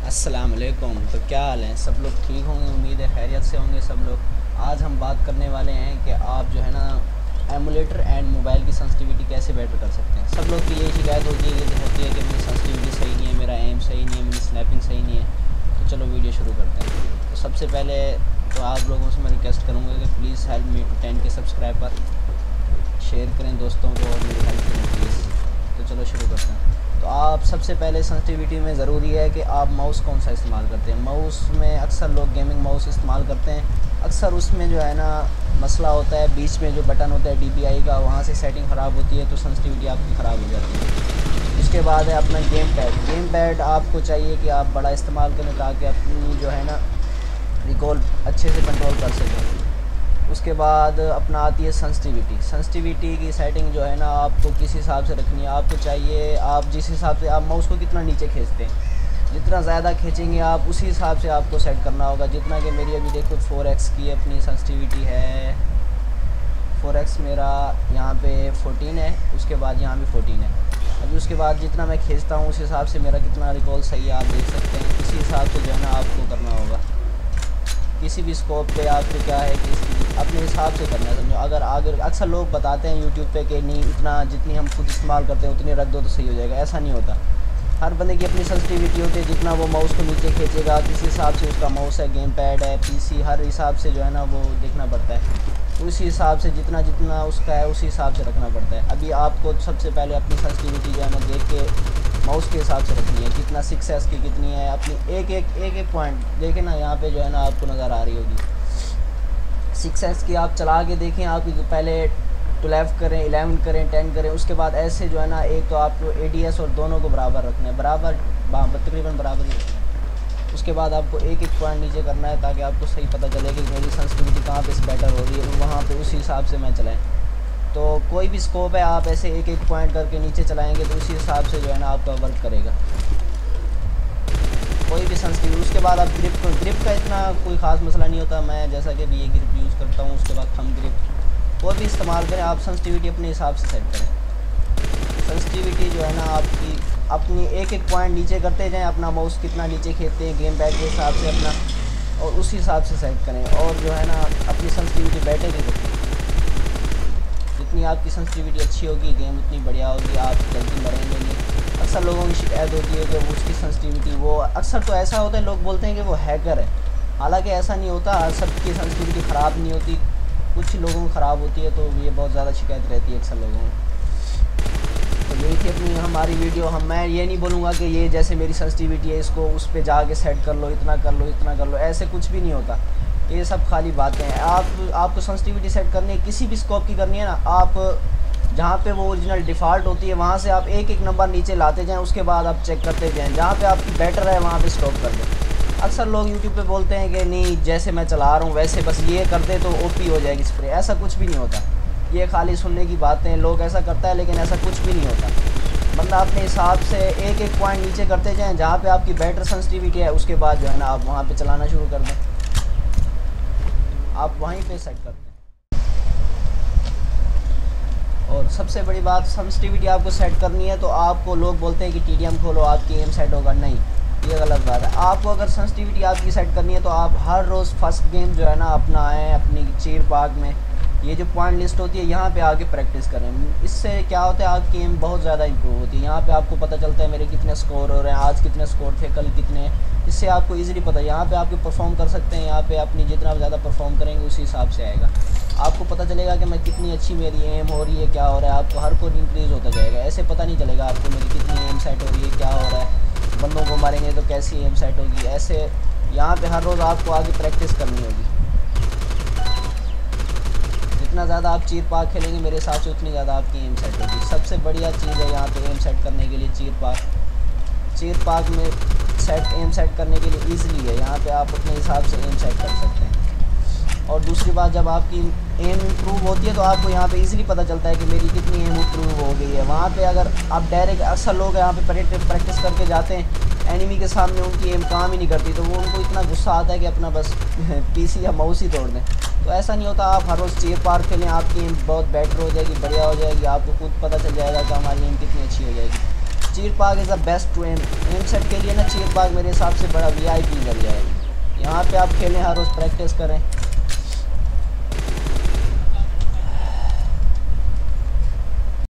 अस्सलाम वालेकुम। तो क्या हाल है, सब लोग ठीक होंगे, उम्मीद है खैरियत से होंगे सब लोग। आज हम बात करने वाले हैं कि आप जो है ना एमुलेटर एंड मोबाइल की सेंसिटिविटी कैसे बेटर कर सकते हैं। सब लोग की यही शिकायत होती है कि मेरी सेंसिटिविटी सही नहीं है, मेरा एम सही नहीं है, मेरी स्नैपिंग सही नहीं है। तो चलो वीडियो शुरू करते हैं। तो सबसे पहले तो आप लोगों से मैं रिक्वेस्ट करूँगा कि प्लीज़ हेल्प मी टू 10 के सब्सक्राइबर, शेयर करें दोस्तों को और मेरी हेल्प करें प्लीज़। तो चलो शुरू करते हैं। तो आप सबसे पहले सेंसिटिविटी में ज़रूरी है कि आप माउस कौन सा इस्तेमाल करते हैं। माउस में अक्सर लोग गेमिंग माउस इस्तेमाल करते हैं। अक्सर उसमें जो है ना मसला होता है, बीच में जो बटन होता है DPI का, वहाँ से सेटिंग ख़राब होती है तो सेंसिटिविटी आपकी ख़राब हो जाती है। उसके बाद है अपना गेम पैड आपको चाहिए कि आप बड़ा इस्तेमाल करें ताकि अपनी जो है ना रिकॉल अच्छे से कंट्रोल कर सकें। उसके बाद अपना आती है सेंसिटिविटी की सेटिंग जो है ना आपको किस हिसाब से रखनी है। आपको चाहिए आप जिस हिसाब से आप माउस को कितना नीचे खींचते हैं, जितना ज़्यादा खींचेंगे आप उसी हिसाब से आपको सेट करना होगा। जितना कि मेरी अभी देखो 4x की अपनी सेंसिटिविटी है, 4x मेरा यहाँ पे 14 है, उसके बाद यहाँ भी 14 है। अभी उसके बाद जितना मैं खींचता हूँ उस हिसाब से मेरा कितना रिकॉल सही है आप देख सकते हैं। इसी हिसाब से जो है ना आपको करना होगा। किसी भी स्कोप पे आपको क्या है कि अपने हिसाब से करना है, समझो। अगर अक्सर लोग बताते हैं यूट्यूब पे कि नहीं इतना जितनी हम खुद इस्तेमाल करते हैं उतनी रख दो तो सही हो जाएगा, ऐसा नहीं होता। हर बंदे की अपनी सेंसिटिविटी होती है। जितना वो माउस को नीचे खींचेगा किस हिसाब से उसका माउस है, गेम पैड है, PC, हर हिसाब से जो है ना वो देखना पड़ता है। उसी हिसाब से जितना जितना उसका है उसी हिसाब से रखना पड़ता है। अभी आपको सबसे पहले अपनी सेंसिटिविटी जो है ना देख के माउस के हिसाब से रखनी है, कितना 6s की कितनी है अपनी एक पॉइंट देखें ना, यहाँ पे जो है ना आपको नज़र आ रही होगी 6s की। आप चला के देखें, आप पहले 12 करें, 11 करें, 10 करें, उसके बाद ऐसे जो है ना एक तो आपको ADS और दोनों को बराबर रखना है, तकरीबन बराबर ही रखना है। उसके बाद आपको एक पॉइंट नीचे करना है ताकि आपको सही पता चले कि मेरी सेंसिटिविटी कहाँ पे बेटर हो रही है, वहाँ पे उसी हिसाब से मैं चलाएँ। तो कोई भी स्कोप है आप ऐसे एक पॉइंट करके नीचे चलाएंगे तो उसी हिसाब से जो है ना आपका वर्क करेगा कोई भी सेंसिटिविटी। उसके बाद आप ग्रिप का इतना कोई ख़ास मसला नहीं होता। मैं जैसा कि अभी ये ग्रिप यूज़ करता हूँ। उसके बाद थंब ग्रिप कोई भी इस्तेमाल करें, आप सेंसिटिविटी अपने हिसाब से सेट करें। सेंसिटिविटी जो है ना आपकी अपनी एक पॉइंट नीचे करते जाएं, अपना माउस कितना नीचे खींचते हैं गेम पैड के हिसाब से अपना, और उसी हिसाब से सेट करें। और जो है ना अपनी सेंसिटिविटी बेटर ही रखें। जितनी आपकी सेंसिटिविटी अच्छी होगी गेम उतनी बढ़िया होगी, आप जल्दी मरेंगे नहीं। अक्सर लोगों की शिकायत होती है कि वो उसकी सेंसिटिविटी, वो अक्सर तो ऐसा होता है लोग बोलते हैं कि वो हैकर है, हालांकि ऐसा नहीं होता। सबकी सेंसिटिविटी ख़राब नहीं होती, कुछ लोगों की ख़राब होती है, तो ये बहुत ज़्यादा शिकायत रहती है अक्सर लोगों को। तो यही थी अपनी हमारी वीडियो। मैं ये नहीं बोलूँगा कि ये जैसे मेरी सेंसिटिविटी है इसको उस पर जाके सेट कर लो, इतना कर लो, इतना कर लो, ऐसे कुछ भी नहीं होता। ये सब खाली बातें हैं। आपको सेंसिटिविटी सेट करनी है, किसी भी स्कोप की करनी है ना, आप जहाँ पे वो ओरिजिनल डिफ़ॉल्ट होती है वहाँ से आप एक नंबर नीचे लाते जाएं, उसके बाद आप चेक करते जाएं, जहाँ पे आपकी बेटर है वहाँ पे स्टॉप कर दें। अक्सर लोग यूट्यूब पे बोलते हैं कि नहीं जैसे मैं चला रहा हूँ वैसे बस ये कर दे तो OP हो जाएगी स्प्रे, ऐसा कुछ भी नहीं होता। ये खाली सुनने की बातें, लोग ऐसा करता है लेकिन ऐसा कुछ भी नहीं होता। बंदा अपने हिसाब से एक पॉइंट नीचे करते जाएँ, जहाँ पर आपकी बेटर सेंसिटिविटी है उसके बाद जो है ना आप वहाँ पर चलाना शुरू कर दें, आप वहीं पे सेट करते हैं। और सबसे बड़ी बात, सेंसिटिविटी आपको सेट करनी है तो आपको लोग बोलते हैं कि TDM खोलो आपकी एम सेट होगा, नहीं, ये गलत बात है। आपको अगर सेंसिटिविटी आपकी सेट करनी है तो आप हर रोज़ फर्स्ट गेम जो है ना अपना आएँ अपनी चीर पार्क में, ये जो पॉइंट लिस्ट होती है यहाँ पे आके प्रैक्टिस करें। इससे क्या होता है आपकी एम बहुत ज़्यादा इंप्रूव होती है। यहाँ पे आपको पता चलता है मेरे कितने स्कोर हो रहे हैं, आज कितने स्कोर थे, कल कितने, इससे आपको इजीली पता है। यहाँ पे आपके परफॉर्म कर सकते हैं, यहाँ पे अपनी जितना ज़्यादा परफॉर्म करेंगे उसी हिसाब से आएगा। आपको पता चलेगा कि मैं कितनी अच्छी मेरी एम हो रही है, क्या हो रहा है, आपको हर कोई इंक्रीज़ होता जाएगा। ऐसे पता नहीं चलेगा आपको मेरी कितनी एम सेट हो रही है, क्या हो रहा है, बंदों को मारेंगे तो कैसी एम सेट होगी। ऐसे यहाँ पर हर रोज़ आपको आगे प्रैक्टिस करनी होगी। जितना ज़्यादा आप चीर पाक खेलेंगे मेरे हिसाब से उतनी ज़्यादा आपकी एम सेट होगी। सबसे बढ़िया चीज़ है यहाँ पे एम सेट करने के लिए चीर पाक में एम सेट करने के लिए ईज़िली है। यहाँ पे आप अपने हिसाब से एम सेट कर सकते हैं। और दूसरी बात, जब आपकी एम इम्प्रूव होती है तो आपको यहाँ पे इजीली पता चलता है कि मेरी कितनी एम इम्प्रूव हो गई है। वहाँ पे अगर आप डायरेक्ट, अक्सर लोग यहाँ पे प्रैक्टिस करके जाते हैं, एनिमी के सामने उनकी एम काम ही नहीं करती, तो वो उनको इतना गुस्सा आता है कि अपना बस PC या माउस ही तोड़ दें। तो ऐसा नहीं होता। आप हर रोज़ चीर पार खेलें, आपकी एम बहुत बेटर हो जाएगी, बढ़िया हो जाएगी, आपको खुद पता चल जाएगा कि हमारी एम कितनी अच्छी हो जाएगी। Cheer park is the best to aim set के लिए ना चीर पार्क मेरे हिसाब से बड़ा VIP जरिया है। यहाँ पे आप खेलें, हर रोज़ प्रैक्टिस करें।